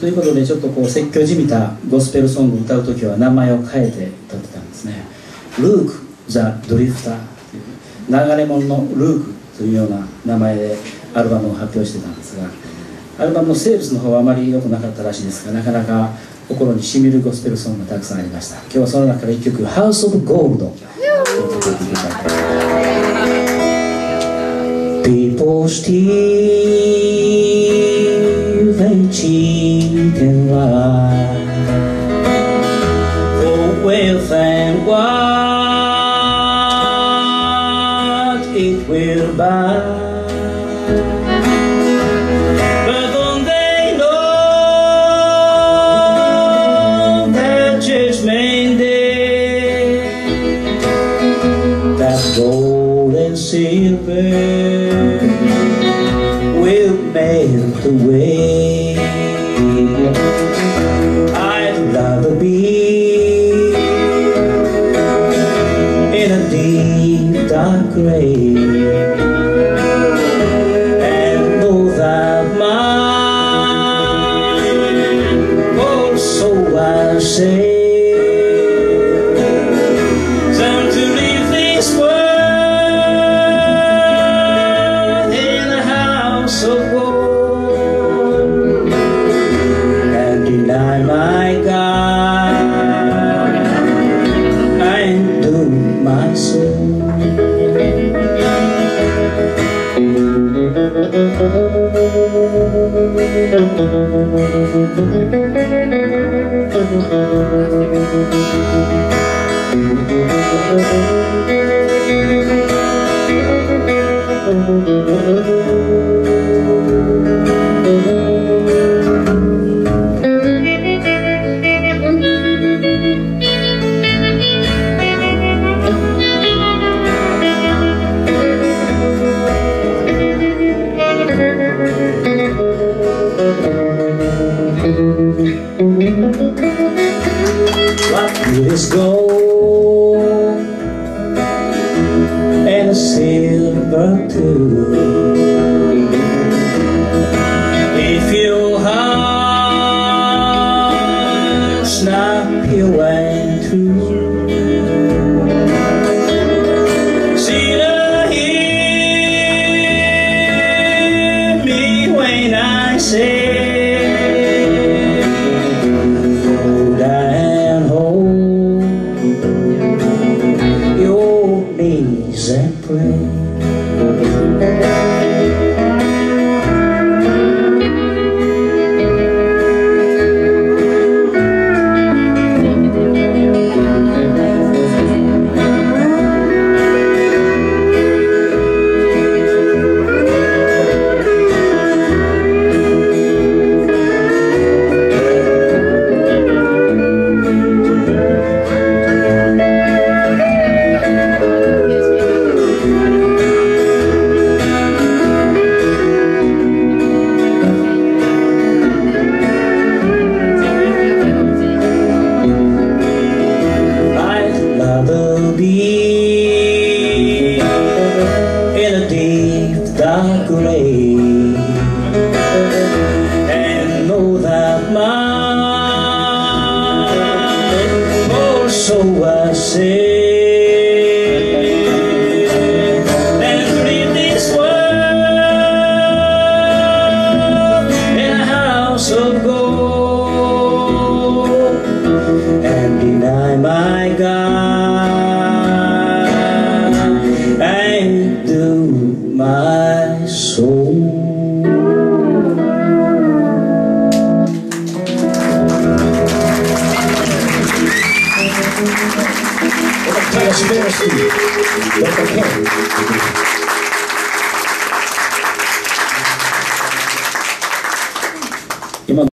ということで、ちょっとこう説教じみたゴスペルソングを歌う時は名前を変えて歌ってたんですね。ルーク・ザ・ドリフターという流れ者のルークというような名前でアルバムを発表してたんですが、アルバムのセールスの方はあまり良くなかったらしいですが、なかなか心にしみるゴスペルソングがたくさんありました。今日はその中から1曲「ハウス・オブ・ゴールド」を歌っていただきます。People steal and cheat and lie for wealth and what it will buy, but don't they know that judgment day, that gold and silver will melt away. I'd rather be in a deep dark grave and know that mine also I say time to leave this world in a house of gold and deny my God and do my soul. What good is gold and a silver too if your heart's not pure and true? See to hear me when I say and pray. In a deep dark grave and know that mine also I say and leave this world in a house of gold and deny my God and do my soul. What a